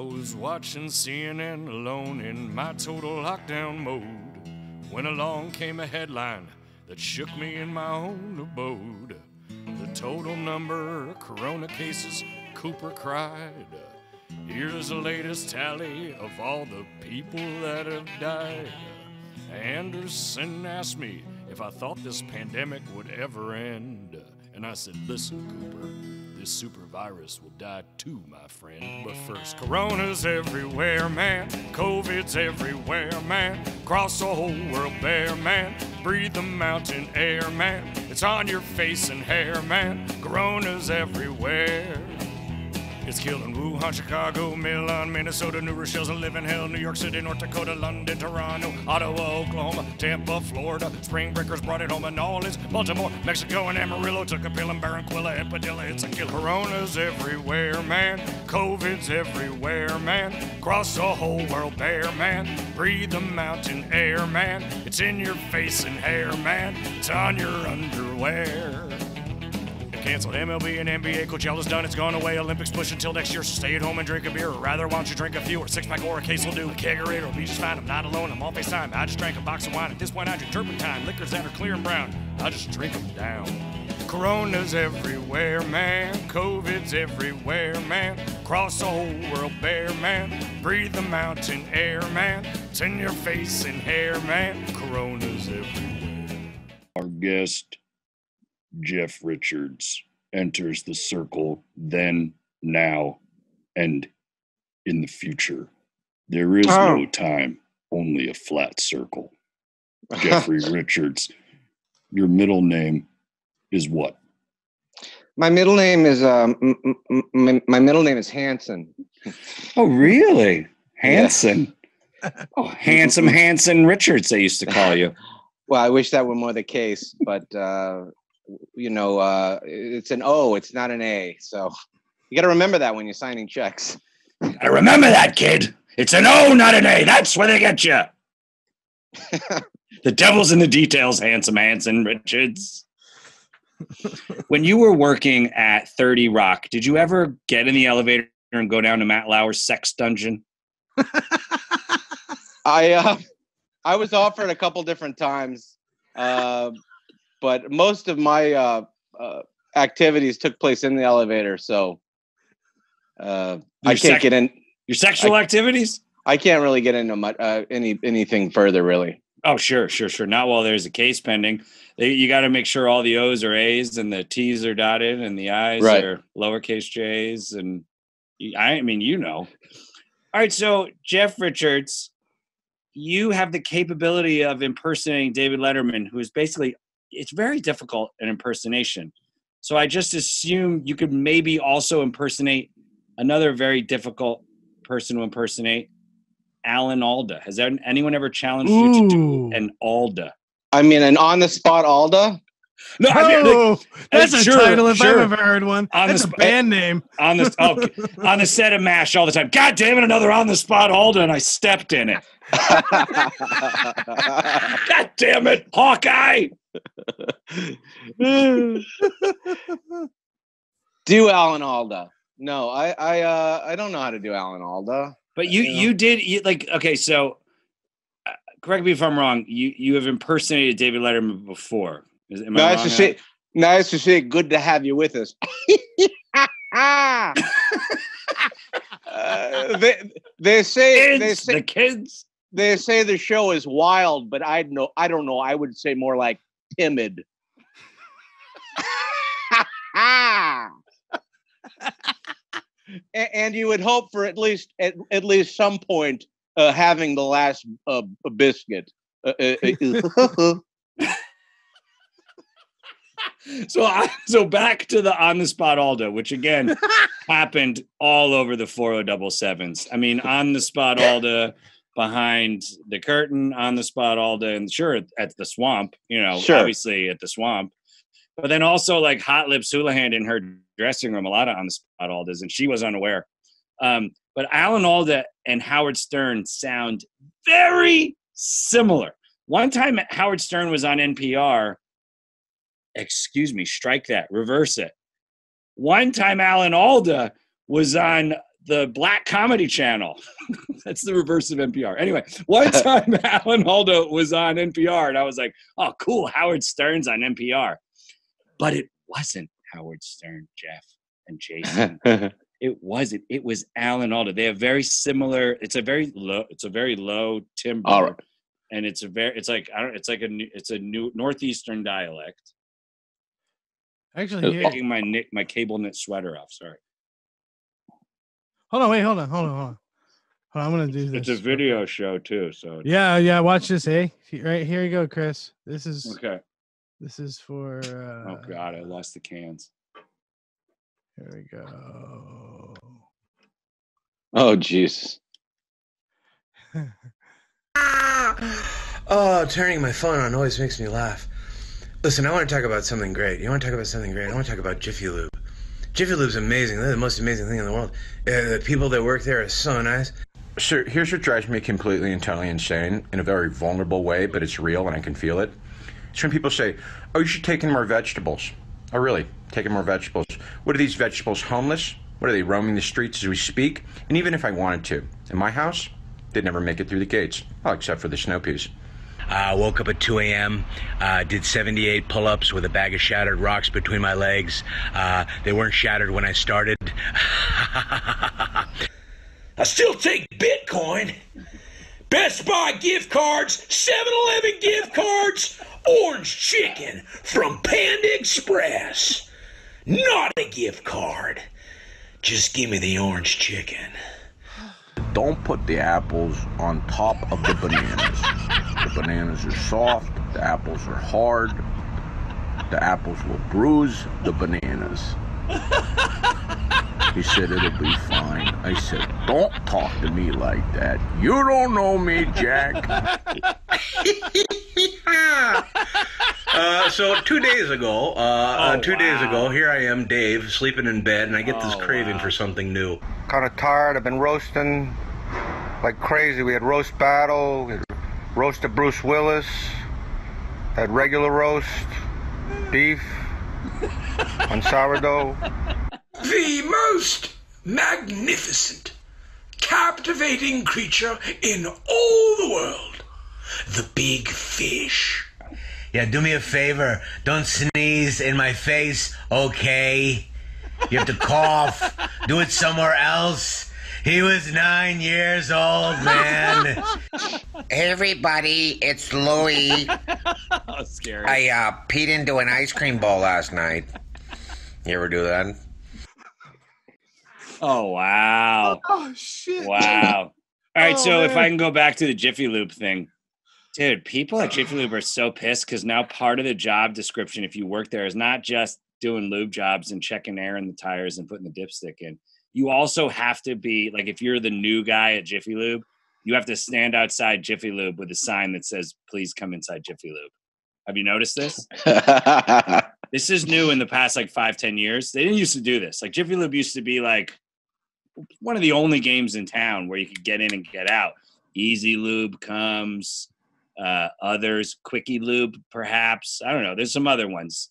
was watching CNN alone in my total lockdown mode when along came a headline that shook me in my own abode. The total number of corona cases, Cooper cried. Here's the latest tally of all the people that have died. Anderson asked me if I thought this pandemic would ever end. And I said, listen, Cooper, this super virus will die too, my friend. But first, corona's everywhere, man. COVID's everywhere, man. Cross the whole world bare, man. Breathe the mountain air, man. It's on your face and hair, man. Corona's everywhere. It's killing Wuhan, Chicago, Milan, Minnesota, New Rochelle, and living hell, New York City, North Dakota, London, Toronto, Ottawa, Oklahoma, Tampa, Florida. Spring breakers brought it home in New Orleans, Baltimore, Mexico, and Amarillo. Took a pill in Barranquilla and Padilla. It's a kill. Corona's everywhere, man. COVID's everywhere, man. Cross the whole world bare, man. Breathe the mountain air, man. It's in your face and hair, man. It's on your underwear. Canceled MLB and NBA, Coachella's done, it's gone away. Olympics push until next year, so stay at home and drink a beer. Or rather, why don't you drink a few, or six-pack or a case will do. A kegerator will be just fine, I'm not alone, I'm on FaceTime. I just drank a box of wine, at this point I drink turpentine. Liquors that are clear and brown, I just drink them down. Corona's everywhere, man. COVID's everywhere, man. Cross the whole world bare, man. Breathe the mountain air, man. It's in your face and hair, man. Corona's everywhere. Our guest, Jeff Richards, enters the circle then, now, and in the future. There is no time, only a flat circle. Jeffrey Richards, your middle name is what? My middle name is my middle name is Hanson. Oh, really? Hanson. Yeah. Oh, handsome Hanson Richards, they used to call you. Well, I wish that were more the case, but it's an O, it's not an A. So you got to remember that when you're signing checks. I remember that, kid. It's an O, not an A. That's where they get you. The devil's in the details, handsome Hanson Richards. When you were working at 30 Rock, did you ever get in the elevator and go down to Matt Lauer's sex dungeon? I was offered a couple different times, but most of my activities took place in the elevator. So I can't get in. Your sexual activities? I can't really get into much, anything further, really. Oh, sure. Not while there's a case pending. You got to make sure all the O's are A's and the T's are dotted and the I's are lowercase J's. And I mean, you know. All right, so Jeff Richards, you have the capability of impersonating David Letterman, who is basically, it's very difficult an impersonation. So I just assume you could maybe also impersonate another very difficult person to impersonate, Alan Alda. Has anyone ever challenged you to do an Alda? I mean, an on-the-spot Alda? No, I mean, that's a title if I've ever heard one. That's a band name. On the set of MASH all the time. God damn it, another on-the-spot Alda, and I stepped in it. God damn it, Hawkeye! Do Alan Alda? No, I don't know how to do Alan Alda. But you did okay. So correct me if I'm wrong. You have impersonated David Letterman before. Nice to see. Good to have you with us. They say the kids. They say the show is wild, but I don't know. I would say more like timid. And you would hope for at least some point having the last biscuit. So back to the on-the-spot Alda, which again happened all over the 4077s. I mean, on-the-spot Alda behind the curtain, on-the-spot Alda, and sure, at the Swamp, obviously at the Swamp. But then also like Hot Lips Houlihan in her dressing room, a lot of on-the-spot Aldas, and she was unaware. But Alan Alda and Howard Stern sound very similar. One time Howard Stern was on NPR. Excuse me, strike that, reverse it. One time Alan Alda was on the Black Comedy Channel. That's the reverse of NPR. Anyway, one time Alan Alda was on NPR, and I was like, oh, cool, Howard Stern's on NPR. But it wasn't Howard Stern, Jeff and Jason. It wasn't. It was Alan Alda. They have very similar. It's a very low timbre, and it's a new northeastern dialect. Actually, taking my cable knit sweater off. Sorry. Hold on. I'm gonna do this. It's a video show too, so yeah. Watch this, Right here you go, Chris. This is okay. This is for. Oh God, I lost the cans. Here we go. Oh jeez. Oh, turning my phone on always makes me laugh. Listen, I want to talk about something great. You want to talk about something great? I want to talk about Jiffy Lube. Jiffy Lube's amazing. They're the most amazing thing in the world. The people that work there are so nice. Sir, here's what drives me completely and totally insane in a very vulnerable way, but it's real and I can feel it. It's when people say, oh, you should take in more vegetables. Oh, really? Take in more vegetables. What are these vegetables, homeless? What are they, roaming the streets as we speak? And even if I wanted to, in my house, they'd never make it through the gates. Oh, except for the snow peas. Woke up at 2 a.m., did 78 pull-ups with a bag of shattered rocks between my legs. They weren't shattered when I started. I still take Bitcoin. Best Buy gift cards, 7-Eleven gift cards, orange chicken from Panda Express. Not a gift card. Just give me the orange chicken. Don't put the apples on top of the bananas. The bananas are soft, the apples are hard. The apples will bruise the bananas. He said, it'll be fine. I said, don't talk to me like that. You don't know me, Jack. So 2 days ago, days ago, here I am, Dave, sleeping in bed, and I get this craving for something new. Kind of tired. I've been roasting like crazy. We had roast battle, we had roast of Bruce Willis, had regular roast, beef on sourdough. The most magnificent, captivating creature in all the world. The big fish. Yeah, do me a favor. Don't sneeze in my face, okay? You have to cough. Do it somewhere else. He was 9 years old, man. Hey, everybody, it's Louie. Oh, scary. I peed into an ice cream bowl last night. You ever do that? Oh, wow. Oh, shit. Wow. All right, so man. if I can go back to the Jiffy Lube thing. Dude, people at Jiffy Lube are so pissed because now part of the job description, if you work there, is not just doing lube jobs and checking air in the tires and putting the dipstick in. You also have to be, like, if you're the new guy at Jiffy Lube, you have to stand outside Jiffy Lube with a sign that says, please come inside Jiffy Lube. Have you noticed this? This is new in the past, like, 5-10 years. They didn't used to do this. Like, Jiffy Lube used to be, like, one of the only games in town where you could get in and get out. Easy Lube comes, others, Quickie Lube, perhaps. I don't know. There's some other ones.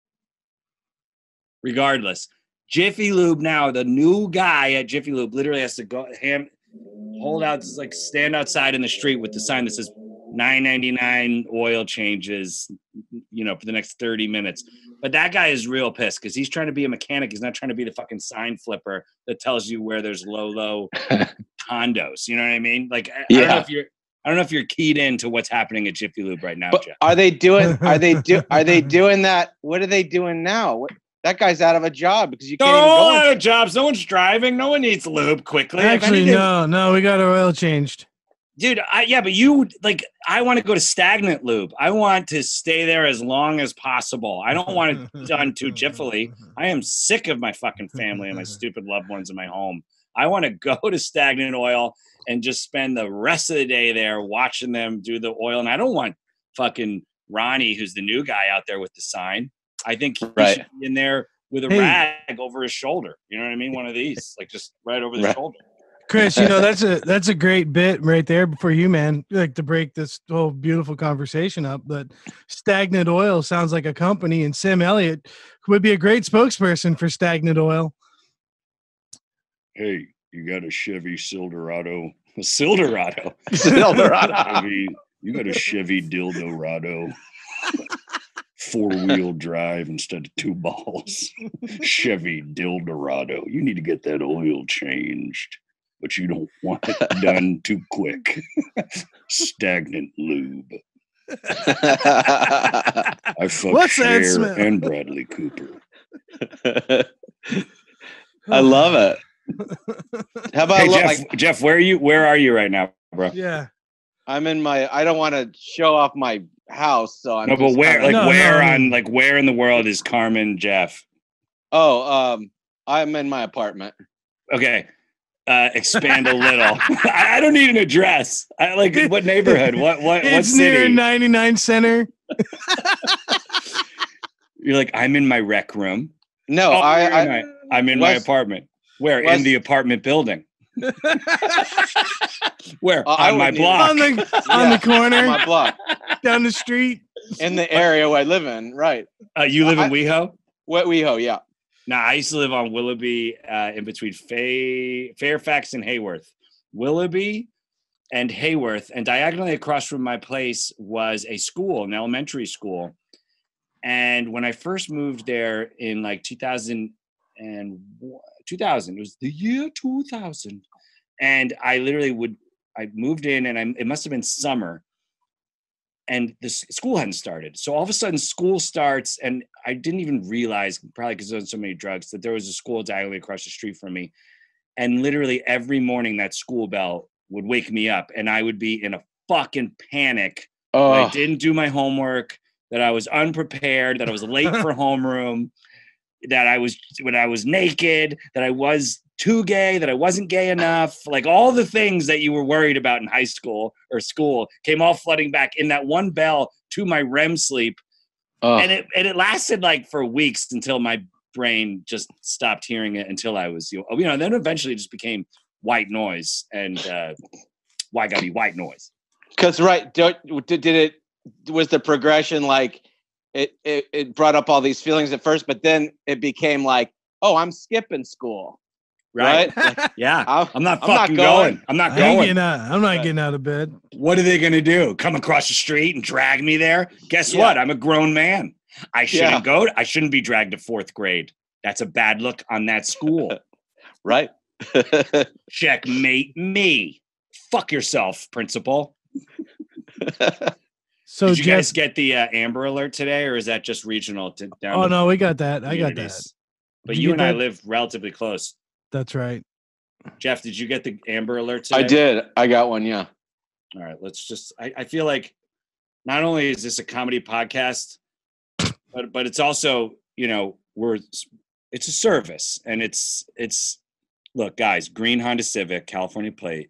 Regardless, Jiffy Lube now, the new guy at Jiffy Lube literally has to go hold out, like stand outside in the street with the sign that says $9.99 oil changes, for the next 30 minutes. But that guy is real pissed because he's trying to be a mechanic. He's not trying to be the fucking sign flipper that tells you where there's low condos. You know what I mean? Like, I don't know if you're keyed into what's happening at Jiffy Lube right now, but Jeff. Are they doing that? What are they doing now? That guy's out of a job because you can't even go out of jobs. No one's driving. No one needs lube quickly. Actually, no, we got our oil changed. Dude, but you, like, I want to go to stagnant lube. I want to stay there as long as possible. I don't want it done too jiffily. I am sick of my fucking family and my stupid loved ones in my home. I want to go to stagnant oil and just spend the rest of the day there watching them do the oil. And I don't want fucking Ronnie, who's the new guy, out there with the sign. I think he should be in there with a rag over his shoulder. You know what I mean? One of these, like, just right over the shoulder. Chris, that's a great bit right there for you, man. Like, to break this whole beautiful conversation up. But Stagnant Oil sounds like a company, and Sam Elliott would be a great spokesperson for Stagnant Oil. Hey, You got a Chevy Silverado. A Silverado. Silverado. You got a Chevy Dildorado. 4-wheel drive instead of 2 balls. Chevy Dildorado. You need to get that oil changed, but you don't want it done too quick. Stagnant lube. I fucked Cher and Bradley Cooper. I love it. How about Jeff? Where are you right now, bro? Yeah, I'm in my. I don't want to show off my house, so I'm. No, but where? Where in the world is Carmen Jeff? Oh, I'm in my apartment. Okay, expand a little. I don't need an address. What neighborhood? What it's city? Near 99 Center. You're like, I'm in my rec room. No, I'm in my apartment. Where? In the apartment building. Where? On my block. On the corner. On my block. Down the street. In the area where I live in, right. You live in WeHo? WeHo, yeah. No, I used to live on Willoughby, in between Fairfax and Hayworth. Willoughby and Hayworth, and diagonally across from my place was a school, an elementary school. And when I first moved there in like 2000, it was the year 2000. And I literally I moved in and it must have been summer and the school hadn't started. So all of a sudden school starts and I didn't even realize, probably because there was so many drugs, that there was a school diagonally across the street from me. And literally every morning that school bell would wake me up and I would be in a fucking panic. That I didn't do my homework, that I was unprepared, that I was late for homeroom, that I was naked, that I was too gay, that I wasn't gay enough. Like all the things that you were worried about in high school or school came all flooding back in that one bell to my REM sleep. And it lasted like for weeks until my brain just stopped hearing it until I was, then eventually it just became white noise. And why gotta be white noise? Because, right, was the progression like it brought up all these feelings at first, but then it became like, oh, I'm skipping school. Right? Yeah. I'm not going. I'm not going. I'm not getting out of bed. What are they going to do? Come across the street and drag me there? Guess what? I'm a grown man. I shouldn't go. I shouldn't be dragged to 4th grade. That's a bad look on that school. Right. Checkmate me. Fuck yourself, principal. So did you guys get the Amber Alert today, or is that just regional? No, we got that. I got that. But you and I live relatively close. That's right. Jeff, did you get the Amber Alert today? I did. I got one, yeah. All right, let's just, I feel like not only is this a comedy podcast, but it's also, it's a service. And it's look, guys, green Honda Civic, California plate,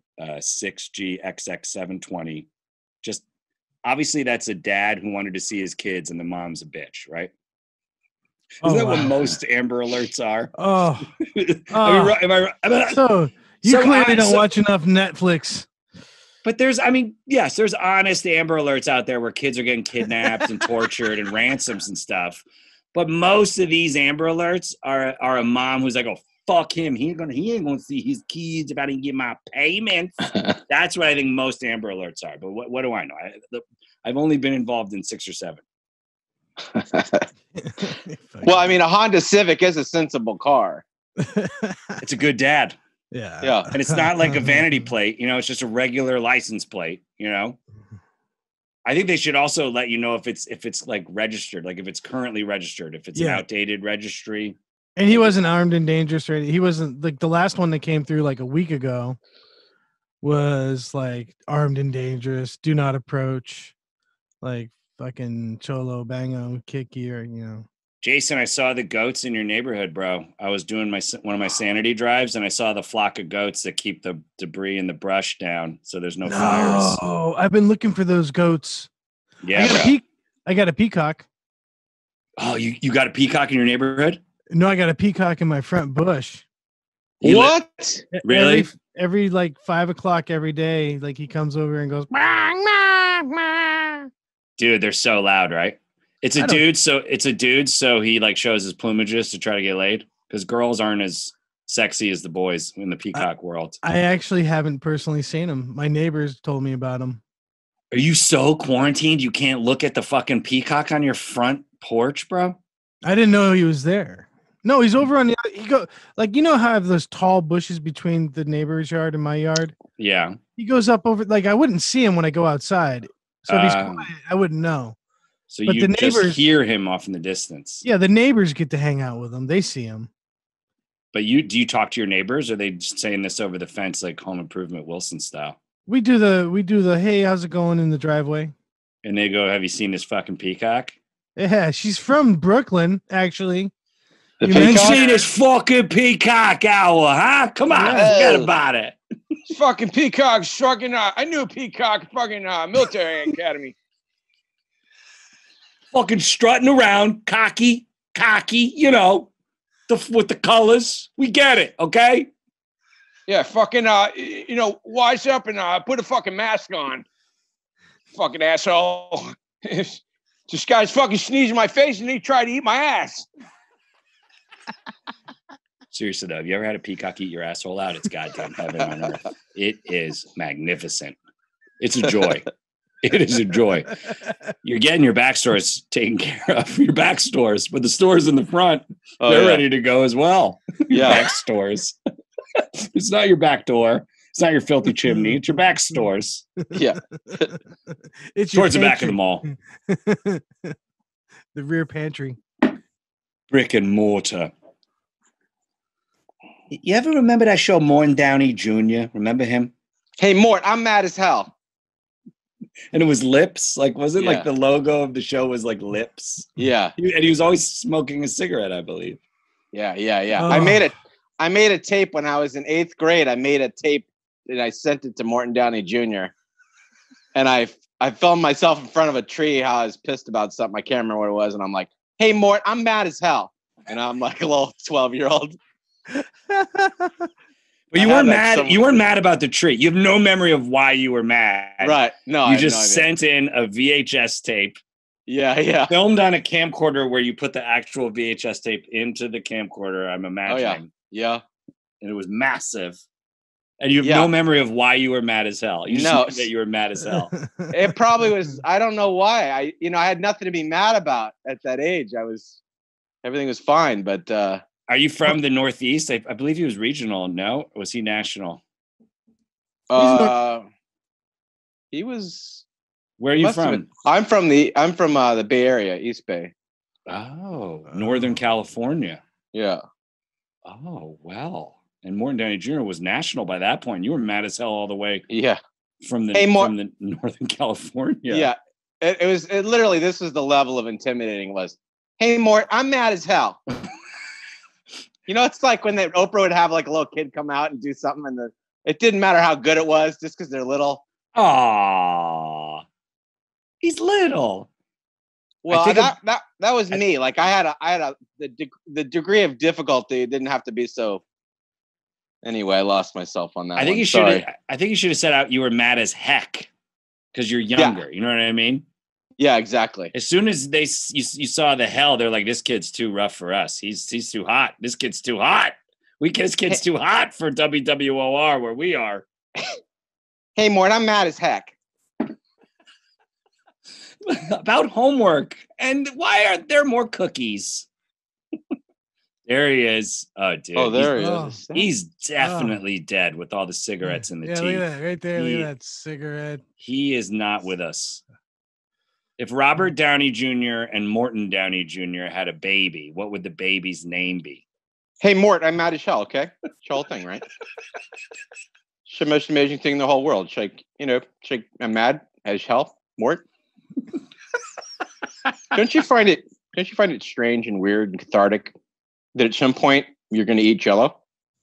6GXX720. Just, obviously that's a dad who wanted to see his kids and the mom's a bitch, right? Isn't that what most Amber Alerts are? So you clearly don't watch enough Netflix. But there's honest Amber Alerts out there where kids are getting kidnapped and tortured and ransoms and stuff. But most of these Amber Alerts are a mom who's like, oh, fuck him. He ain't gonna see his kids if I didn't get my payments. That's what I think most Amber Alerts are. But what do I know? I've only been involved in 6 or 7. Well, I mean, a Honda Civic is a sensible car. It's a good dad. Yeah. And it's not like a vanity plate, it's just a regular license plate, I think they should also let you know if it's like registered, like if it's currently registered, if it's an outdated registry. And he wasn't armed and dangerous, right? He wasn't, like, the last one that came through like a week ago was like armed and dangerous, do not approach, like fucking cholo bango kick you, Jason, I saw the goats in your neighborhood, bro. I was doing one of my sanity drives and I saw the flock of goats that keep the debris and the brush down so there's no fires. Oh, I've been looking for those goats. Yeah, I got a peacock. Oh, you got a peacock in your neighborhood? No, I got a peacock in my front bush. What? Really? Every like 5 o'clock every day, like he comes over and goes, "Mah, mah, mah." Dude, they're so loud, right? It's a dude, so he like shows his plumages to try to get laid because girls aren't as sexy as the boys in the peacock world. I actually haven't personally seen him. My neighbors told me about him. Are you so quarantined you can't look at the fucking peacock on your front porch, bro? I didn't know he was there. No, he's over on the other. He go like, you know how I have those tall bushes between the neighbor's yard and my yard? Yeah. He goes up over, like I wouldn't see him when I go outside. So if he's quiet, I wouldn't know. So but you the neighbors just hear him off in the distance. Yeah, the neighbors get to hang out with him. They see him. But do you talk to your neighbors, or are they just saying this over the fence like Home Improvement Wilson style? We do the hey, how's it going in the driveway? And they go, have you seen this fucking peacock? Yeah, she's from Brooklyn, actually. You haven't seen this fucking peacock owl, huh? Come on, forget about it. Fucking peacock fucking I knew a peacock fucking military academy. Fucking strutting around, cocky, you know, with the colors. We get it, okay? Yeah, fucking wise up and put a fucking mask on. Fucking asshole. This guy's fucking sneezing in my face and he tried to eat my ass. Seriously though, have you ever had a peacock eat your asshole out? It's goddamn heaven on earth. It is magnificent. It's a joy. It is a joy. You're getting your back stores taken care of, your back stores, but the stores in the front, they're ready to go as well. Yeah. Back stores. It's not your back door. It's not your filthy chimney. It's your back stores. Yeah. It's towards the back of the mall. The rear pantry. Brick and mortar. You ever remember that show, Morton Downey Jr.? Remember him? Hey, Mort, I'm mad as hell. And it was lips. Like, was it like the logo of the show was like lips? Yeah. And he was always smoking a cigarette, I believe. Yeah. Oh. I made a tape when I was in 8th grade. I made a tape and I sent it to Morton Downey Jr. And I filmed myself in front of a tree how I was pissed about something. I can't remember what it was. And I'm like, hey, Mort, I'm mad as hell. And I'm like a little 12-year-old. But you weren't mad. You weren't mad about the tree. You have no memory of why you were mad. Right. No, you just sent in a VHS tape. Yeah. Filmed on a camcorder where you put the actual VHS tape into the camcorder, I'm imagining. Oh, yeah. And it was massive. And you have no memory of why you were mad as hell. You just knew that you were mad as hell. It probably was. I don't know why. I had nothing to be mad about at that age. Everything was fine. But are you from the Northeast? I believe he was regional. No, or was he national? He was. Where are you from? I'm from the Bay Area, East Bay. Oh, Northern California. Yeah. Oh, well. And Morton Downey Jr. was national by that point. You were mad as hell all the way. Yeah. From the Northern California. Yeah. It was literally, this was the level of intimidating was, hey, Mort, I'm mad as hell. It's like when Oprah would have like a little kid come out and do something and it didn't matter how good it was just because they're little. Aww. He's little. Well, that was me. Like the degree of difficulty didn't have to be so. Anyway, I lost myself on that. I think you should have said out you were mad as heck because you're younger. Yeah. You know what I mean? Yeah, exactly. As soon as you saw the hell, they're like, this kid's too rough for us. He's too hot. This kid's too hot. This kid's too hot for WWOR where we are. Hey, Mort, I'm mad as heck. About homework. And why aren't there more cookies? There he is. Oh, dude. Oh, there he is. He's definitely dead with all the cigarettes in the teeth. Look at that right there. Look at that cigarette. He is not with us. If Robert Downey Jr. and Morton Downey Jr. had a baby, what would the baby's name be? Hey, Mort, I'm mad as hell, okay? It's the whole thing, right? It's the most amazing thing in the whole world. I'm mad as hell, Mort. Don't you find it strange and weird and cathartic that at some point you're going to eat Jell-O?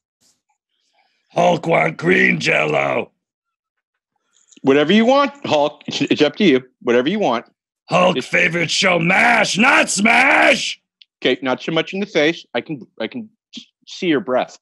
Hulk want green Jell-O. Whatever you want, Hulk. It's up to you. Whatever you want. Hulk's favorite show, MASH, not SMASH. Okay, not so much in the face. I can see your breath.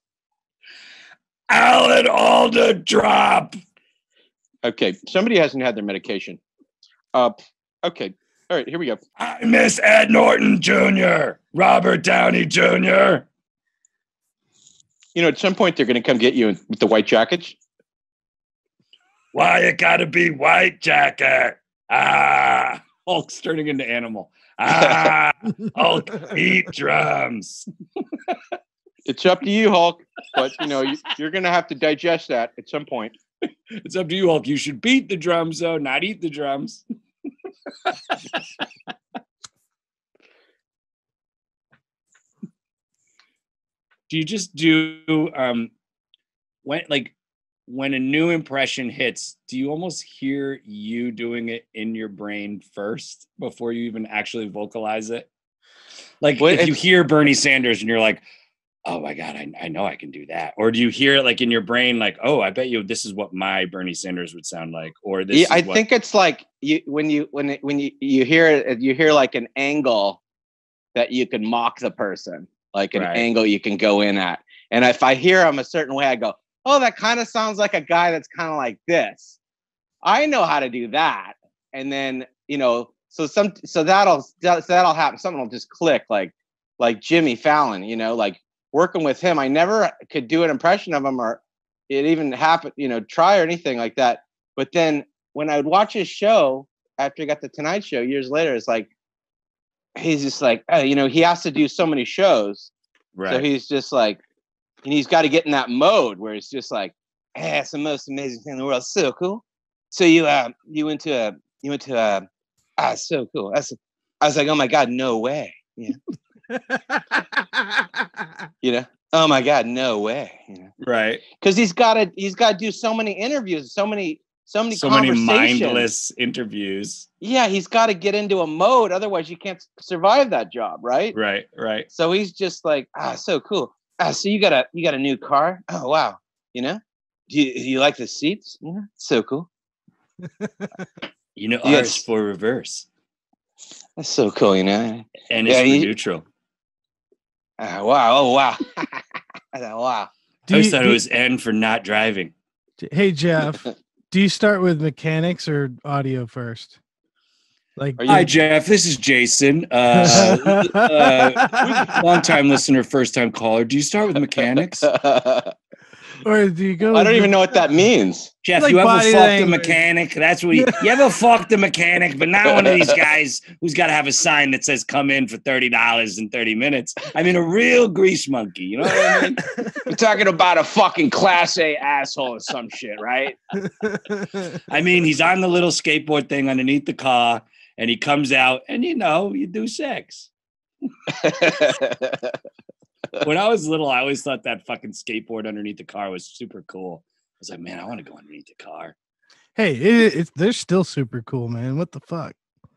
Alan Alda drop. Okay, somebody hasn't had their medication. Okay. All right, here we go. I miss Ed Norton Jr., Robert Downey Jr. You know, at some point they're going to come get you with the white jackets. Why it gotta be white jacket? Ah, Hulk's turning into animal. Ah, Hulk, eat drums. It's up to you, Hulk. But, you know, you're going to have to digest that at some point. It's up to you, Hulk. You should beat the drums, though, not eat the drums. Do you just do when a new impression hits, do you almost hear you doing it in your brain first before you even actually vocalize it? Like if you hear Bernie Sanders and you're like, oh my God, I know I can do that. Or do you hear it like in your brain, like, oh, I bet you this is what my Bernie Sanders would sound like. Or this I think it's like when you hear it, you hear like an angle that you can mock the person, like an angle you can go in at. And if I hear him a certain way, I go, oh, that kind of sounds like a guy that's kind of like this. I know how to do that. And then, you know, so that'll happen. Something will just click like Jimmy Fallon, you know, like working with him. I never could do an impression of him or it even happened, you know, try or anything like that. But then when I would watch his show after he got the Tonight Show years later, it's like, he's just like, oh, you know, he has to do so many shows. Right. So he's just like, and he's got to get in that mode where it's just like, hey, it's the most amazing thing in the world. So cool. So you went to so cool. I was like, oh my God, no way. Yeah. You know, oh my God, no way. You know? Right. Because he's got to do so many interviews, so many mindless interviews. Yeah, he's got to get into a mode, otherwise you can't survive that job, right? Right. So he's just like, so cool. So you got a new car? Oh wow, you know? Do you like the seats? You know, so cool. You know, R is for reverse. That's so cool, you know. And it's for neutral. Wow! Oh wow! Wow! I always thought it was N for not driving. Hey Jeff, do you start with mechanics or audio first? Like, hi Jeff, this is Jason. Long-time listener, first-time caller. Do you start with mechanics? Or do you go? I don't even know what that means. Jeff, like you ever fucked a mechanic? That's what you ever fucked a mechanic, but not one of these guys who's got to have a sign that says come in for $30 in 30 minutes. I mean, a real grease monkey. You know what I mean? We're talking about a fucking class A asshole or some shit, right? I mean, he's on the little skateboard thing underneath the car and he comes out and, you know, you do sex. When I was little, I always thought that fucking skateboard underneath the car was super cool. I was like, man, I want to go underneath the car. Hey, they're still super cool, man. What the fuck?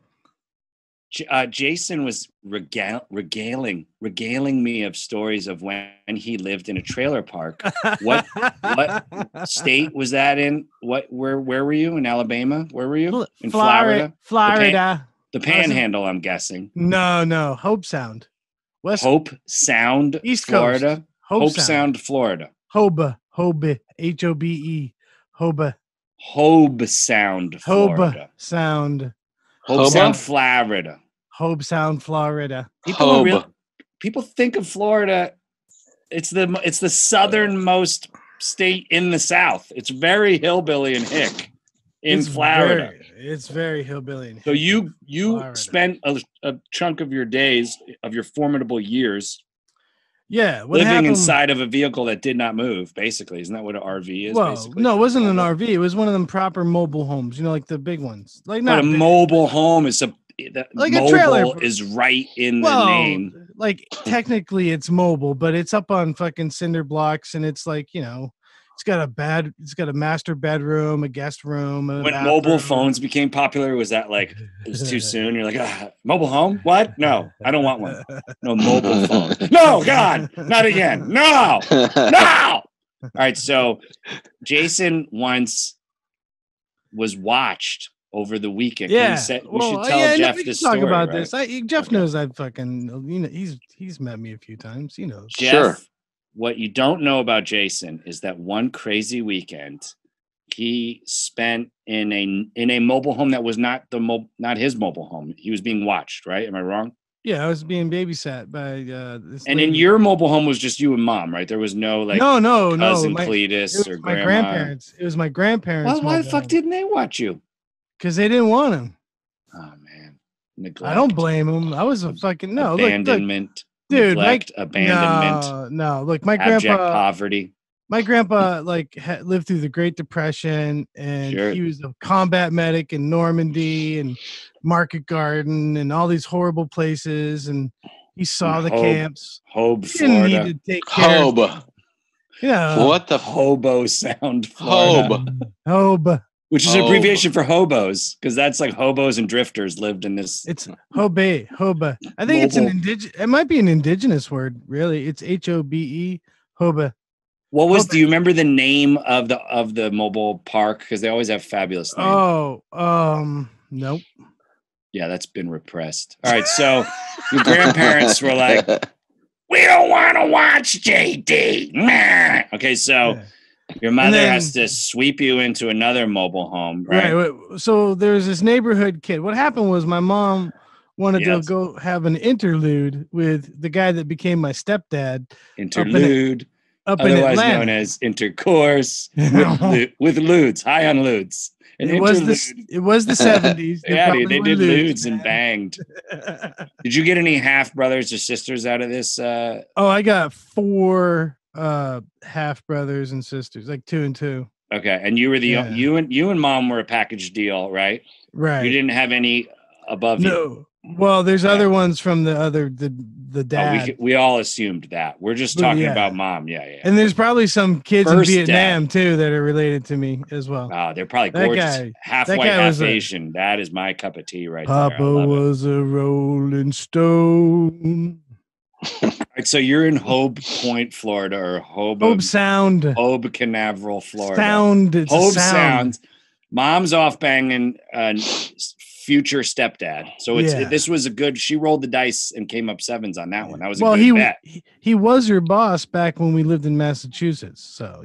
Jason was regaling me of stories of when he lived in a trailer park. What state was that in? Where were you? In Alabama? Where were you? In Florida? Florida. The Panhandle, I'm guessing. No. Hope Sound. Hope Sound, East Florida. Coast. Hope Sound, Florida. Hobe, Hobe, Hobe. Hobe Sound, Florida. Hobe Sound. Hope Sound, Florida. Hope Sound, Florida. People think of Florida. It's the southernmost state in the South. It's very hillbilly and hick in Florida. It's very hillbilly and hick. So you spent a chunk of your days, of your formidable years, living inside of a vehicle that did not move, basically. Isn't that what an RV is? Well, basically? No, it wasn't an RV. It was one of them proper mobile homes, you know, like the big ones. Like not but a mobile home is like a trailer is right in the name. Like technically it's mobile, but it's up on fucking cinder blocks and it's like, you know, it's got a master bedroom, a guest room. When mobile phones became popular, was that like, it was too soon? You're like, mobile home? What? No, I don't want one. No mobile phone. No, God, not again. No. All right. So Jason once was watched over the weekend. Yeah. We should tell Jeff this story. Talk about right? this. Jeff knows I fucking, you know, he's met me a few times. He knows. Jeff, sure. What you don't know about Jason is that one crazy weekend he spent in a mobile home that was not his mobile home. He was being watched, right? Am I wrong? Yeah, I was being babysat by this And lady. in your mobile home was just you and mom, right? There was no like no, cousin it Cletus was or my grandma. grandparents. It was my grandparents. Why the fuck didn't they watch you? Because they didn't want him. Oh man, neglect. I don't blame them. I was a fucking no. Abandonment, look, dude, neglect, abandonment. No. Look, my abject grandpa. poverty. My grandpa lived through the Great Depression, and he was a combat medic in Normandy and Market Garden and all these horrible places, and he saw the camps. Hobe, Florida. Didn't need to take care Hobe. What the hobo sound? Florida. Hobe. Which is an abbreviation for hobos, because that's like hobos and drifters lived in this. It's hobe. I think it's an it might be an indigenous word, really. It's Hobe. Hobe. What was? Do you remember the name of the mobile park? Because they always have fabulous names. Nope. Yeah, that's been repressed. All right, so your grandparents were like, "We don't want to watch JD." Nah. Okay, so your mother has to sweep you into another mobile home, right? Right. So there's this neighborhood kid. What happened was my mom wanted to go have an interlude with the guy that became my stepdad. Interlude. Otherwise known as intercourse with lewds, high on lewds. It was the 70s. Yeah, dude, they did lewds and banged. Did you get any half brothers or sisters out of this? I got 4 half brothers and sisters, like 2 and 2. Okay, and you were you and mom were a package deal, right? Right. You didn't have any above you. No. Well, there's other ones from the dad. We all assumed that. We're just talking about mom. Yeah. And there's probably some kids in Vietnam too that are related to me as well. Oh, they're probably gorgeous. Half white, half Asian. That is my cup of tea right there. Papa was a Rolling Stone. All right, so you're in Hobe Point, Florida, or Hobe Sound. Hobe Canaveral, Florida. Hobe Sound. Mom's off banging future stepdad. So this was a good. She rolled the dice and came up 7s on that one. That was a good bet. He was your boss back when we lived in Massachusetts. So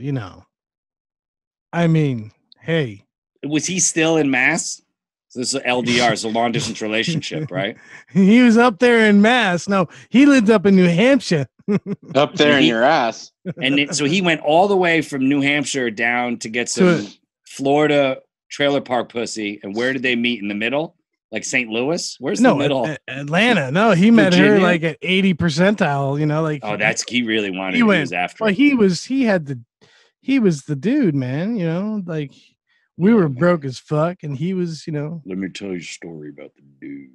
I mean, hey, was he still in Mass? So this is LDR, it's a long distance relationship, right? He was up there in Mass. No, he lived up in New Hampshire. Up there in your ass. And so he went all the way from New Hampshire down to get some Florida trailer park pussy. And where did they meet? In the middle? Like St. Louis? Where's the middle? Atlanta. No, he met her like at 80 percentile, like. Oh, he really wanted to use after. Well, he was the dude, man, like we were broke as fuck and he was, Let me tell you a story about the dude.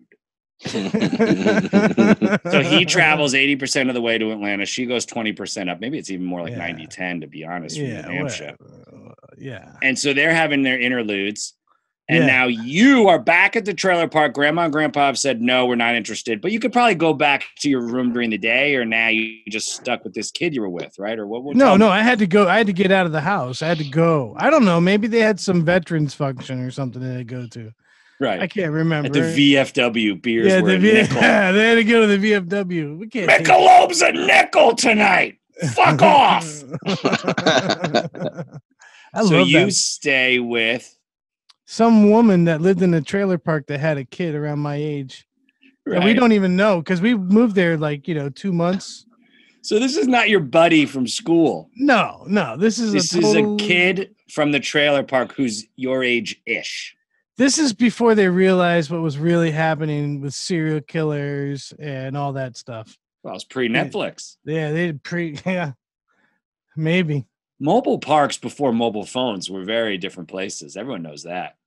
So he travels 80% of the way to Atlanta. She goes 20% up. Maybe it's even more like 90-10, to be honest, from New Hampshire. Yeah. And so they're having their interludes. And now you are back at the trailer park. Grandma and grandpa have said, no, we're not interested. But you could probably go back to your room during the day, or now you just stuck with this kid you were with, right? Or what? No, I had to go. I had to get out of the house. I had to go. I don't know. Maybe they had some veterans function or something that they go to. Right. I can't remember. At the VFW, beers were a nickel. Yeah, they had to go to the VFW. We can't. Michelob's a nickel tonight. Fuck off. So you stay with some woman that lived in a trailer park that had a kid around my age. Right. We don't even know because we moved there 2 months. So this is not your buddy from school. No. This is a kid from the trailer park who's your age-ish. This is before they realized what was really happening with serial killers and all that stuff. Well, it's pre-Netflix. Yeah, maybe. Mobile parks before mobile phones were very different places. Everyone knows that.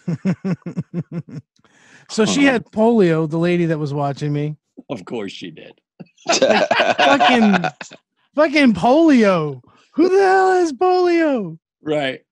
So she had polio, the lady that was watching me. Of course she did. Fucking polio. Who the hell has polio? Right.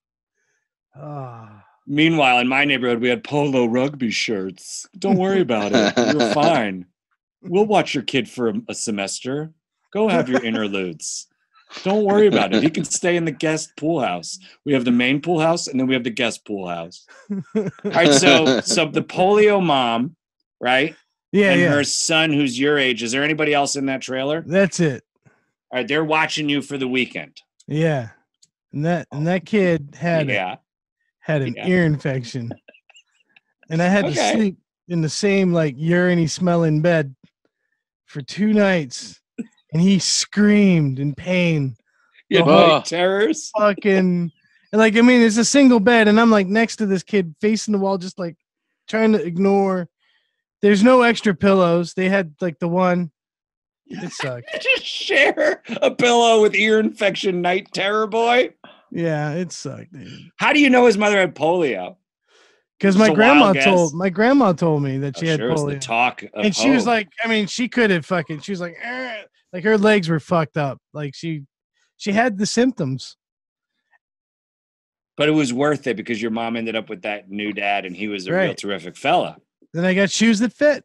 Meanwhile, in my neighborhood, we had polo rugby shirts. Don't worry about it. You're fine. We'll watch your kid for a semester. Go have your interludes. Don't worry about it. He can stay in the guest pool house. We have the main pool house, and then we have the guest pool house. All right, so the polio mom, right? Yeah, and her son, who's your age. Is there anybody else in that trailer? That's it. All right, they're watching you for the weekend. Yeah, and that kid had an ear infection, and I had to sleep. in the same like urine smelling bed for 2 nights, and he screamed in pain. You had night terrors. Fucking, like, I mean, it's a single bed, and I'm like next to this kid facing the wall, just like trying to ignore. There's no extra pillows. They had like the one. It sucked. Just share a pillow with ear infection night terror boy. Yeah, it sucked, dude. How do you know his mother had polio? Because my grandma told me that she had sure, polio. It was the talk of and she was like, I mean, she could have fucking. She was like her legs were fucked up. Like she had the symptoms. But it was worth it because your mom ended up with that new dad, and he was a real terrific fella. Then I got shoes that fit.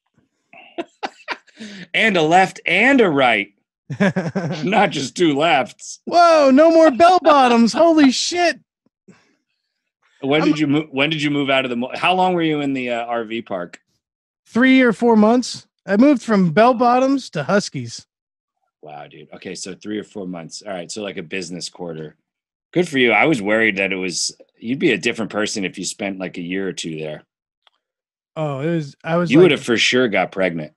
And a left and a right. Not just 2 lefts. Whoa, no more bell bottoms. Holy shit. When did you move out of the how long were you in the RV park? 3 or 4 months. I moved from bell bottoms to Huskies. Wow, dude. Okay, so 3 or 4 months. All right, so like a business quarter. Good for you. I was worried that you'd be a different person if you spent like a year or 2 there. Oh, you would have for sure got pregnant.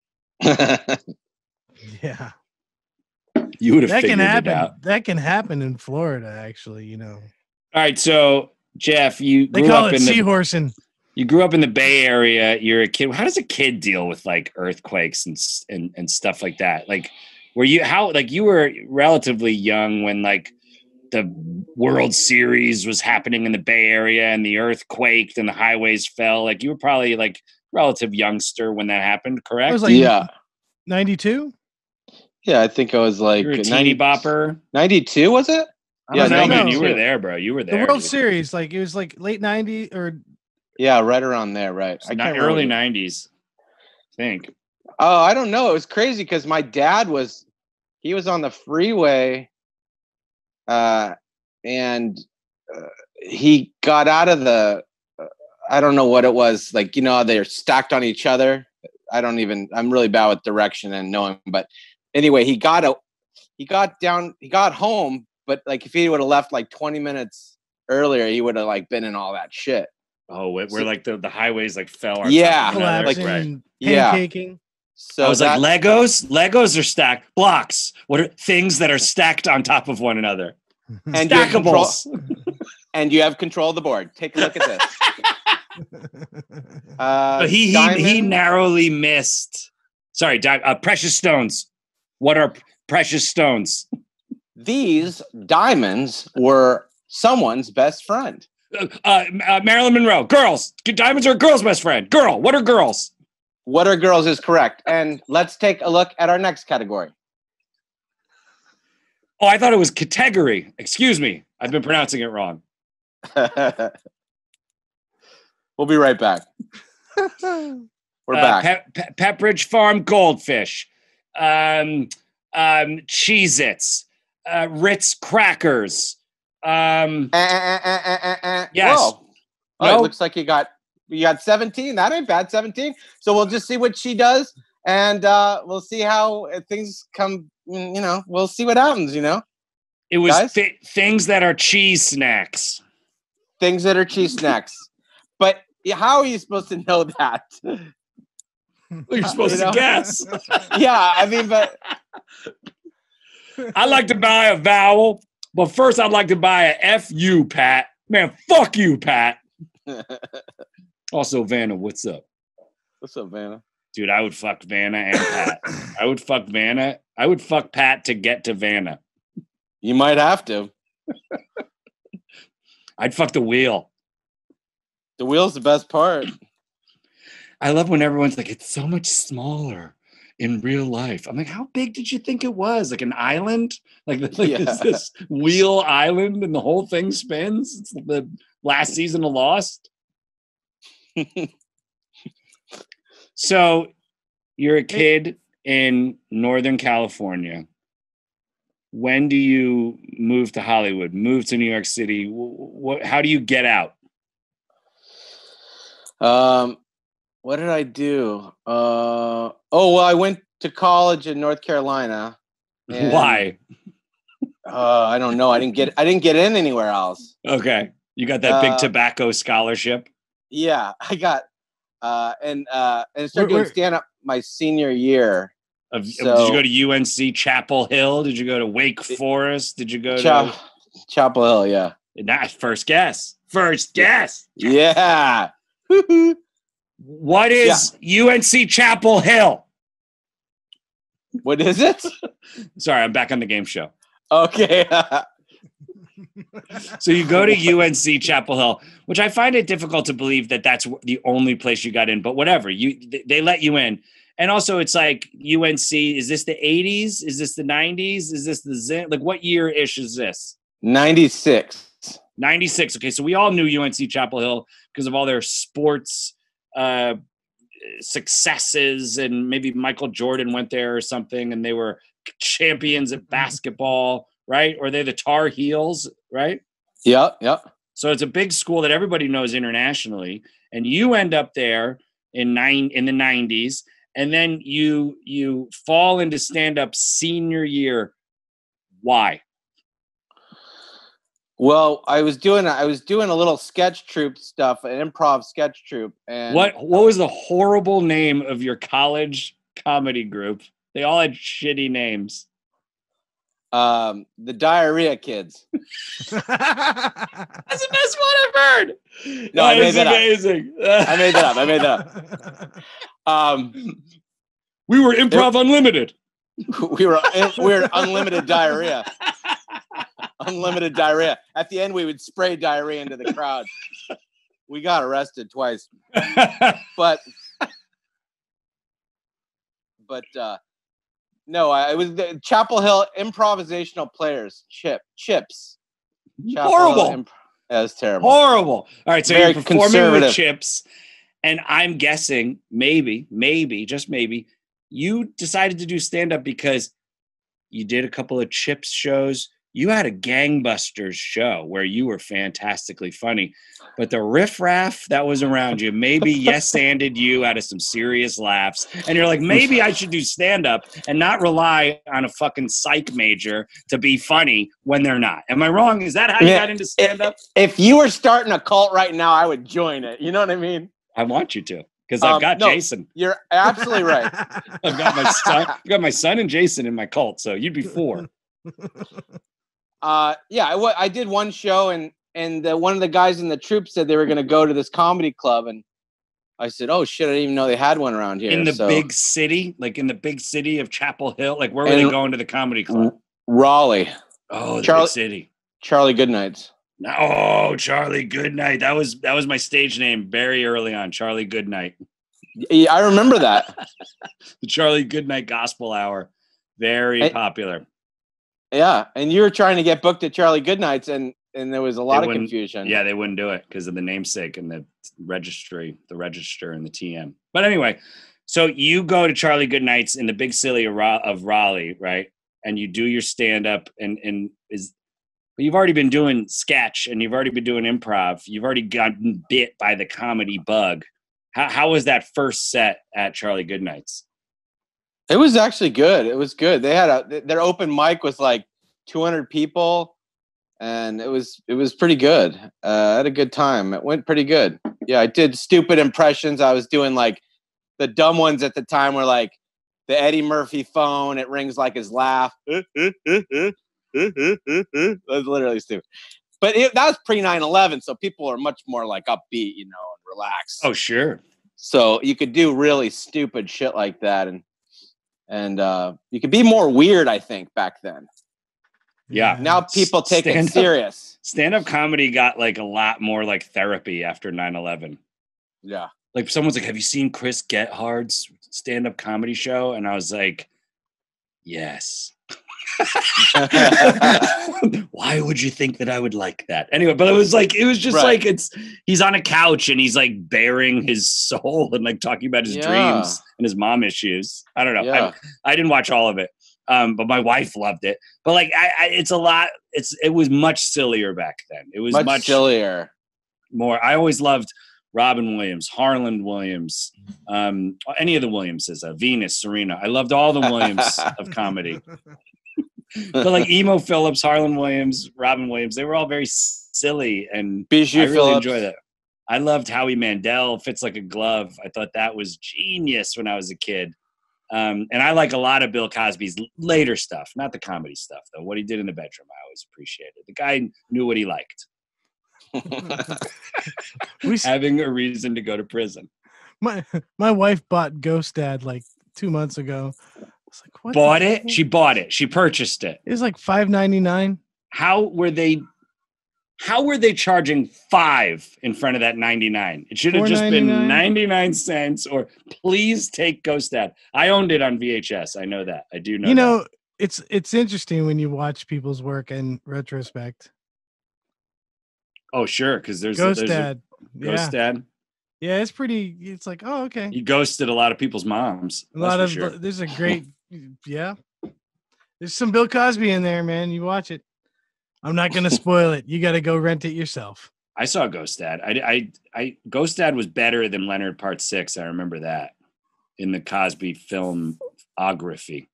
Yeah. You would have figured it out. That can happen in Florida, actually, you know. All right, so Jeff, they call it seahorsing. You grew up in the Bay Area. You're a kid. How does a kid deal with like earthquakes and stuff like that? Like, you were relatively young when like the World Series was happening in the Bay Area and the earth quaked and the highways fell. Like you were probably like relative youngster when that happened, correct? I was like 92. Yeah, I think I was like you were a teeny bopper. 92, was it? Yeah, no, man, you were there, bro. You were there. The World Series, like it was like late 90s or right around there, right? I can't early 90s, I think. Oh, I don't know. It was crazy because my dad was on the freeway, and he got out of the. I don't know what it was. Like, you know, they're stacked on each other. I'm really bad with direction and knowing, but anyway, he got home, but like if he would have left like 20 minutes earlier, he would have like been in all that shit. Oh, where like the highways like fell on top of like right. Pancaking. So I was like, Legos are stacked. Blocks. What are things that are stacked on top of one another? And stackables. And you have control of the board. Take a look at this. But he narrowly missed. Sorry, precious stones. What are precious stones? These diamonds were someone's best friend. Marilyn Monroe. Girls. Diamonds are a girl's best friend. Girl. What are girls? What are girls is correct. And let's take a look at our next category. Oh, I thought it was category. Excuse me. I've been pronouncing it wrong. We'll be right back. We're back. Pepperidge Farm goldfish. Cheez-Its. Ritz crackers. Yes. Whoa. Oh, it looks like you got 17. That ain't bad, 17. So we'll just see what she does, and we'll see how things come. You know, we'll see what happens. You know, it was things that are cheese snacks. Things that are cheese snacks. But how are you supposed to know that? Well, you're supposed to guess. Yeah, I mean, but I'd like to buy a vowel, but first I'd like to buy a F-U, Pat. Man, fuck you, Pat. Also, Vanna, what's up? What's up, Vanna? Dude, I would fuck Vanna and Pat. I would fuck Vanna. I would fuck Pat to get to Vanna. You might have to. I'd fuck the wheel. The wheel's the best part. I love when everyone's like, it's so much smaller in real life. I'm like, how big did you think it was? Like an island? Like is this wheel island and the whole thing spins? It's the last season of Lost. So you're a kid in Northern California. When do you move to Hollywood? Move to New York City? How do you get out? What did I do? Well, I went to college in North Carolina. Why? I don't know. I didn't get in anywhere else. Okay. You got that big tobacco scholarship? Yeah, I got and started doing stand-up my senior year. Did you go to UNC Chapel Hill? Did you go to Wake Forest? Did you go to Chapel Hill? Yeah. Nah, first guess. First guess. Yeah. What is UNC Chapel Hill? What is it? Sorry, I'm back on the game show. Okay. So you go to UNC Chapel Hill, which I find it difficult to believe that that's the only place you got in, but whatever. They let you in. And also it's like UNC, is this the 80s? Is this the 90s? Is this the Zen? Like what year-ish is this? 96. 96. Okay, so we all knew UNC Chapel Hill because of all their sports successes, and maybe Michael Jordan went there or something, and they were champions at basketball, right? Or they're the Tar Heels, right? Yeah. So it's a big school that everybody knows internationally, and you end up there in the 90s, and then you fall into stand-up senior year. Why? Well, I was doing a little sketch troupe stuff, an improv sketch troupe. And what was the horrible name of your college comedy group? They all had shitty names. The Diarrhea Kids. That's the best one I've heard. No, I made that amazing. I made that up. We were Improv Unlimited. We were unlimited diarrhea. Unlimited diarrhea. At the end, we would spray diarrhea into the crowd. We got arrested twice. But no, it was the Chapel Hill improvisational players. Chips. Horrible. That was terrible. Horrible. All right, so Very you're performing conservative. with Chips, and I'm guessing maybe, just maybe, you decided to do stand-up because you did a couple of Chips shows. You had a gangbusters show where you were fantastically funny, but the riffraff that was around you maybe yes-anded you out of some serious laughs. And you're like, maybe I should do stand-up and not rely on a fucking psych major to be funny when they're not. Am I wrong? Is that how you got into stand-up? If you were starting a cult right now, I would join it. You know what I mean? I want you to, because I've got Jason. You're absolutely right. I've got my son. I've got my son and Jason in my cult, so you'd be 4. I did one show, and one of the guys in the troupe said they were going to go to this comedy club, and I said, "Oh shit, I didn't even know they had one around here." In the big city, like in the big city of Chapel Hill, like where were they going to the comedy club? Raleigh. Oh, the big city. Charlie Goodnights. Oh, Charlie Goodnight. That was my stage name very early on. Charlie Goodnight. Yeah, I remember that. The Charlie Goodnight Gospel Hour, very popular. Yeah, and you were trying to get booked at Charlie Goodnight's, and there was a lot of confusion. Yeah, they wouldn't do it because of the namesake and the register and the TM. But anyway, so you go to Charlie Goodnight's in the big city of Raleigh, right? And you do your stand-up, you've already been doing sketch, and you've already been doing improv. You've already gotten bit by the comedy bug. How was that first set at Charlie Goodnight's? It was actually good. It was good. They had their open mic was like 200 people, and it was pretty good. I had a good time. It went pretty good. Yeah, I did stupid impressions. I was doing like the dumb ones at the time were like the Eddie Murphy phone. It rings like his laugh. That was literally stupid. But that was pre 9/11, so people are much more like upbeat, and relaxed. Oh, sure. So you could do really stupid shit like that, and you could be more weird, I think, back then. Yeah. Now people take it serious. Stand-up comedy got like a lot more like therapy after 9/11. Yeah. Like someone's like, have you seen Chris Gethard's stand-up comedy show? And I was like, yes. Why would you think that I would like that? Anyway, but it was just like he's on a couch and he's like bearing his soul and like talking about his dreams and his mom issues. I don't know. Yeah. I didn't watch all of it. But my wife loved it. But like it's a lot. It was much sillier back then. It was much sillier. More. I always loved Robin Williams, Harland Williams, any of the Williamses, Venus, Serena. I loved all the Williams of comedy. But like Emo Phillips, Harlan Williams, Robin Williams, they were all very silly, and Bijou I really Phillips. enjoy that. I loved Howie Mandel, Fits Like a Glove. I thought that was genius when I was a kid. And I like a lot of Bill Cosby's later stuff, not the comedy stuff, though. What he did in the bedroom, I always appreciated. The guy knew what he liked. Having a reason to go to prison. My wife bought Ghost Dad like 2 months ago. It's like, what? Bought it? She bought it. She purchased it. It was like $5.99. How were they charging $5 in front of that 99? It should have just been 99 cents, or please take Ghost Dad. I owned it on VHS. I know that. I do know. You know, it's interesting when you watch people's work in retrospect. Oh, sure, because there's Ghost Dad. Ghost Dad. Yeah, it's pretty. It's like, oh, okay. He ghosted a lot of people's moms. There's a great, yeah. There's some Bill Cosby in there, man. You watch it. I'm not gonna spoil it. You got to go rent it yourself. I saw Ghost Dad. I Ghost Dad was better than Leonard Part 6. I remember that in the Cosby filmography.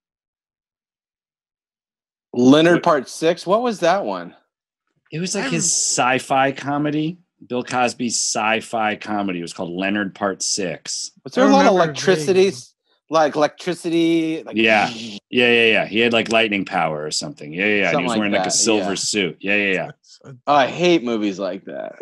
Leonard Part 6. What was that one? It was like his sci-fi comedy. Bill Cosby's sci-fi comedy. It was called Leonard Part 6. Was there a lot of electricity? Like electricity? Like, yeah. He had like lightning power or something. Yeah. And he was wearing like a silver suit. Yeah. Oh, I hate movies like that.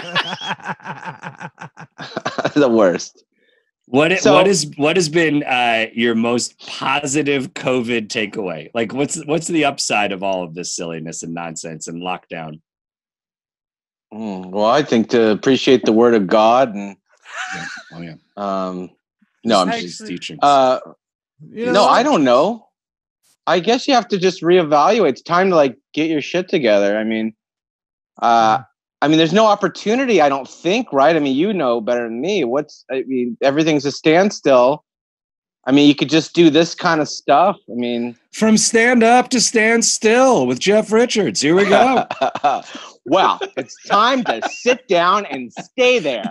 The worst. What has been your most positive COVID takeaway? Like, what's the upside of all of this silliness and nonsense and lockdown? Well, I think to appreciate the word of God and. No, I'm just teaching. No, I don't know. I guess you have to just reevaluate. It's time to like get your shit together. I mean, there's no opportunity. I don't think, right? I mean, you know better than me. Everything's a standstill. I mean, you could just do this kind of stuff. I mean, from stand up to stand still with Jeff Richards. Here we go. Well, it's time to sit down and stay there.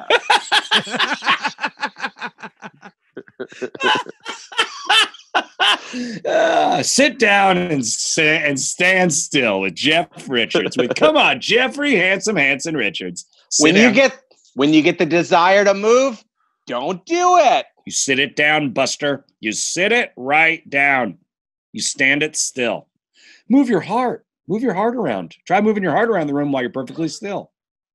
Sit down and stand still with Jeff Richards. Come on, Jeffrey Handsome Richards. When you get the desire to move, don't do it. You sit it down, Buster. You sit it right down. You stand it still. Move your heart. Move your heart around. Try moving your heart around the room while you're perfectly still.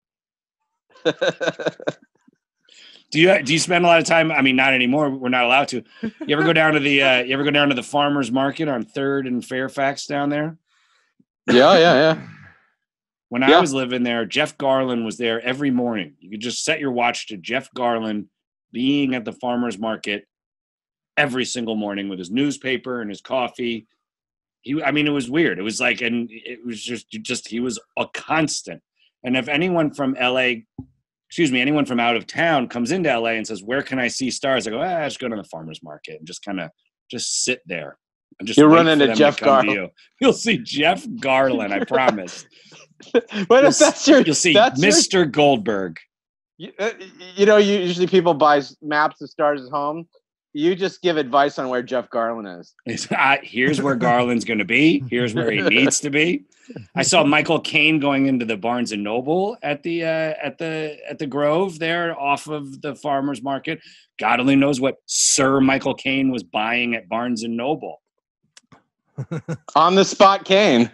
Do you spend a lot of time? I mean, not anymore. We're not allowed to. You ever go down to the farmers market on 3rd and Fairfax down there? Yeah. When I was living there, Jeff Garland was there every morning. You could just set your watch to Jeff Garland being at the farmers market every single morning with his newspaper and his coffee. It was weird. It was like, and it was just he was a constant. And if anyone from anyone from out of town comes into LA and says, "Where can I see stars?" I go, just go to the farmer's market and just kind of sit there. And just you'll run into Jeff Garland. You'll see Jeff Garland, I promise. You'll see Mr. Goldberg. Usually people buy maps of stars at home. You just give advice on where Jeff Garland is. Here's where Garland's going to be. Here's where he needs to be. I saw Michael Caine going into the Barnes and Noble at the Grove there off of the farmers market. God only knows what Sir Michael Caine was buying at Barnes and Noble. On the spot, Caine.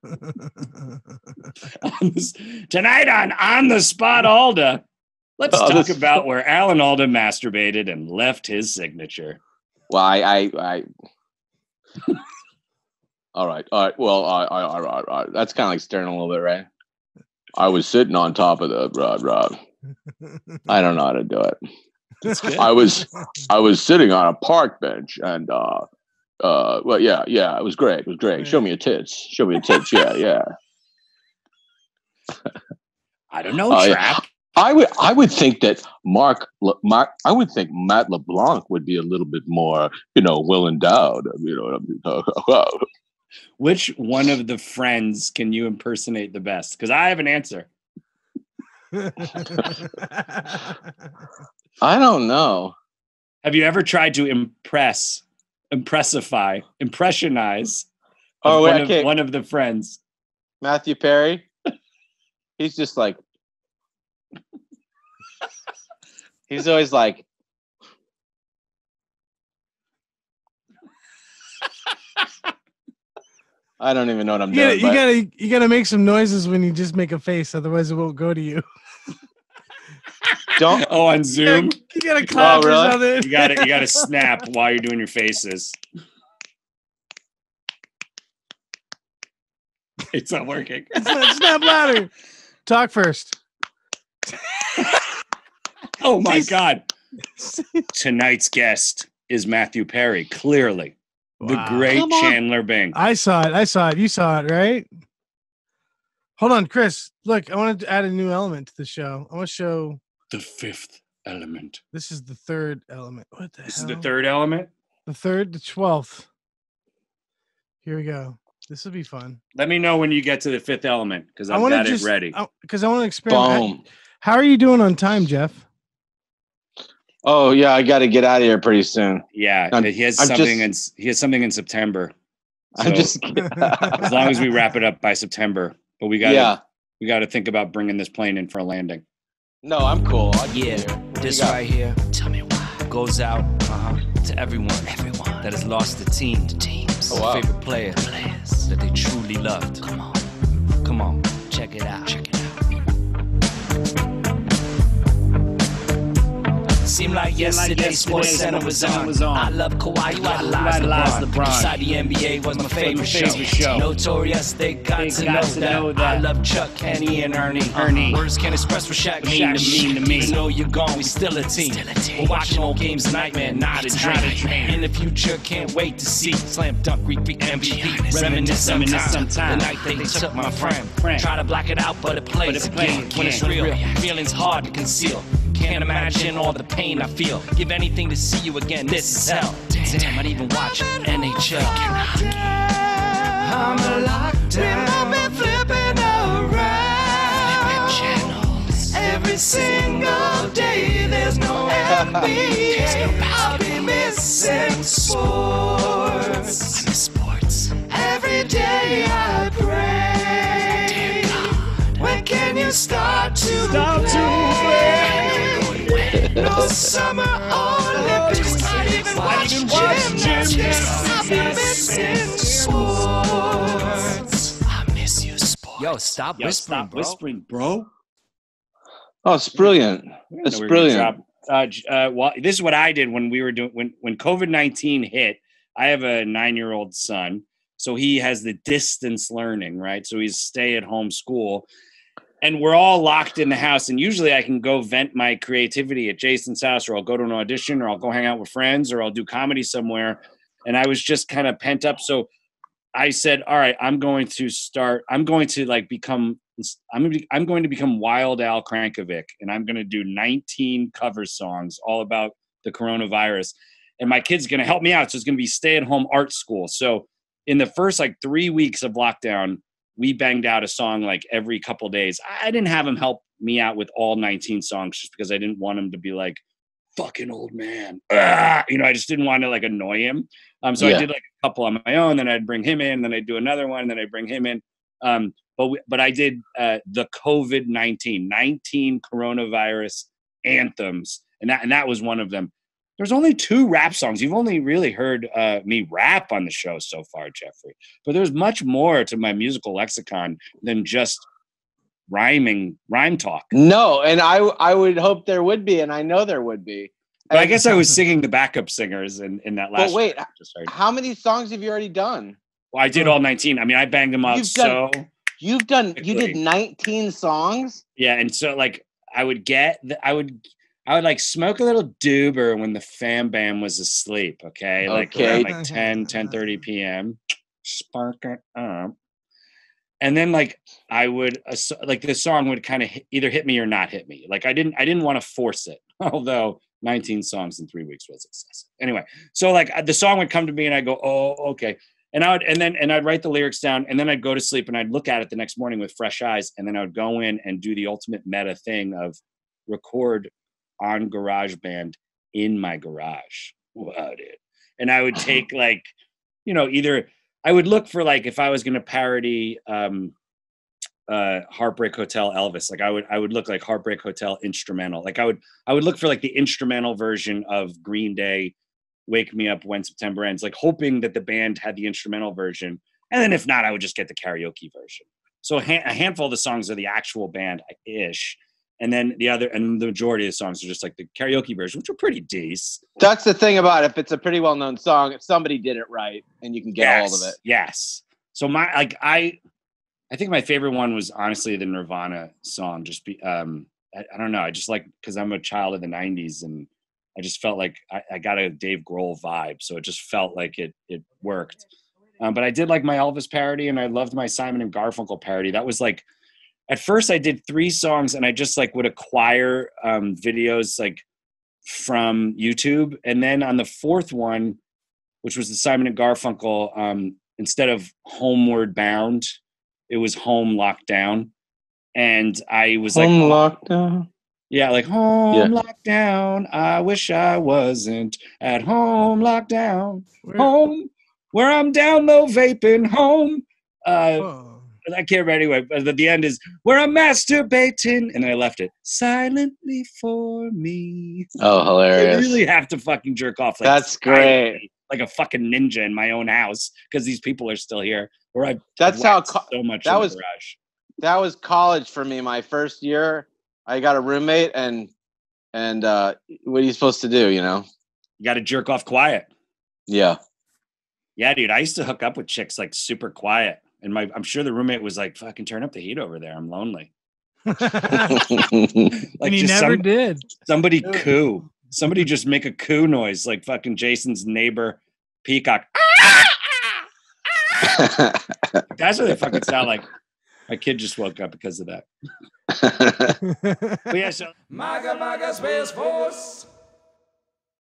Tonight on the spot, Alda. Let's talk about where Alan Alda masturbated and left his signature. Well, I all right. Well, I that's kind of like staring a little bit, right? I was sitting on top of the rod. I don't know how to do it. I was sitting on a park bench, and well, yeah, it was great. It was great. Show me your tits. Yeah. I don't know, Trap. I would think that I would think Matt LeBlanc would be a little bit more, well endowed. Which one of the friends can you impersonate the best? Because I have an answer. I don't know. Have you ever tried to impressionize one of the friends? Matthew Perry. He's just like. He's always like, I don't even know what I'm doing. You gotta make some noises when you just make a face, otherwise it won't go to you. Don't. Oh, on Zoom, you gotta clap or something. You gotta snap while you're doing your faces. It's not working. Snap louder. Talk first. Oh my God. Tonight's guest is Matthew Perry, clearly. Wow. The great Chandler Bing. I saw it. You saw it, right? Hold on, Chris. Look, I wanted to add a new element to the show. I want to show the fifth element. This is the third element. What the hell? This is the third element? The 12th. Here we go. This will be fun. Let me know when you get to the fifth element, because I've got it ready. Because I want to experiment. How are you doing on time, Jeff? Oh yeah, I got to get out of here pretty soon. Yeah, he has something in September. So I'm just as long as we wrap it up by September, but we got to think about bringing this plane in for a landing. No, I'm cool. This right here. Tell me why. Goes out to everyone that has lost a team, favorite players that they truly loved. Come on, check it out. Seemed like yesterday Sports Center was on. I love Kawhi, you idolize LeBron. Inside the NBA was my favorite show. Notorious, they got to know that. I love Chuck, Kenny, and Ernie. Words can't express what Shaq mean to me. Even though you're gone, we still a team. We're watching old games, nightmare, not a dream. In the future, can't wait to see Slam Dunk, repeat MVP. Reminisce sometime. The night they took my friend. Try to black it out, but it plays again. When it's real, feelings hard to conceal. Can't imagine all the pain I feel. Give anything to see you again. This is hell. Damn, I'd even watch NHL. I'm locked down. We've been flipping around. Channels. Every single day. There's no NBA. I'll be missing sports. I miss sports. Every day I pray. Dear God. When can you start to play? No summer Olympics, not even watch gymnastics. I've been missing sports. I miss you, sports. Yo, stop whispering, bro. Oh, it's brilliant. It's brilliant. This is what I did when we were doing when COVID-19 hit. I have a 9-year-old son, so he has the distance learning, right? So he's stay-at-home school. And we're all locked in the house. And usually I can go vent my creativity at Jason's house, or I'll go to an audition, or I'll go hang out with friends, or I'll do comedy somewhere. And I was just kind of pent up. So I said, all right, I'm going to become Wild Al Crankovic. And I'm going to do 19 cover songs all about the coronavirus. And my kid's going to help me out. So it's going to be stay-at-home art school. So in the first 3 weeks of lockdown, we banged out a song every couple days. I didn't have him help me out with all 19 songs just because I didn't want him to be like, fucking old man. I just didn't want to annoy him. So I did a couple on my own, then I'd bring him in, then I'd do another one, then I'd bring him in. But I did the COVID-19, 19 coronavirus anthems. And that was one of them. There's only 2 rap songs. You've only really heard me rap on the show so far, Jeffrey. But there's much more to my musical lexicon than just rhyme talk. No, and I would hope there would be, and I know there would be. But I guess I was singing the backup singers in that last. But wait, how many songs have you already done? Well, I did all 19. I mean, I banged them out You did 19 songs? Yeah, and so I would smoke a little doober when the fam bam was asleep, okay? Around 10:30 p.m. Spark it up. And then I would the song would kind of either hit me or not hit me. I didn't want to force it, although 19 songs in 3 weeks was excessive. Anyway, so the song would come to me and I'd go, "Oh, okay." And I'd write the lyrics down, and then I'd go to sleep and I'd look at it the next morning with fresh eyes, and then I would go in and do the ultimate meta thing of record on GarageBand in my garage. Wow, dude. And I would take either I would look for if I was going to parody Heartbreak Hotel Elvis. Like I would look like Heartbreak Hotel instrumental. Like I would look for like the instrumental version of Green Day, Wake Me Up When September Ends, like hoping that the band had the instrumental version. And then if not, I would just get the karaoke version. So a handful of the songs are the actual band-ish. And then the majority of the songs are just like the karaoke version, which are pretty decent. That's the thing about it. If it's a pretty well-known song, somebody did it right, and you can get all of it. Yes. So I think my favorite one was honestly the Nirvana song. I don't know. I just like, because I'm a child of the 90s, and I just felt like I got a Dave Grohl vibe. So it just felt like it worked. But I did like my Elvis parody, and I loved my Simon and Garfunkel parody. That was like, at first I did 3 songs, and I just like would acquire videos like from YouTube. And then on the 4th one, which was the Simon and Garfunkel, instead of Homeward Bound, it was Home Lockdown. And I was like, Home Lockdown. Yeah, like home lockdown. I wish I wasn't at home lockdown. Home where I'm down low vaping. Home. I can't remember anyway. But at the end is where I'm masturbating, and then I left it silently for me. Oh, hilarious! I really have to fucking jerk off. Like, that's great. Like a fucking ninja in my own house because these people are still here. Where that's how so much. That in was the garage. That was college for me. My first year, I got a roommate, and what are you supposed to do? You know, you got to jerk off quiet. Yeah. Yeah, dude. I used to hook up with chicks like super quiet, and I'm sure the roommate was like, "Fucking turn up the heat over there. I'm lonely." Like, and he never did. Somebody coo. Somebody just make a coo noise like fucking Jason's neighbor, Peacock. That's what they fucking sound like. My kid just woke up because of that. But yeah, so Maga Space Force.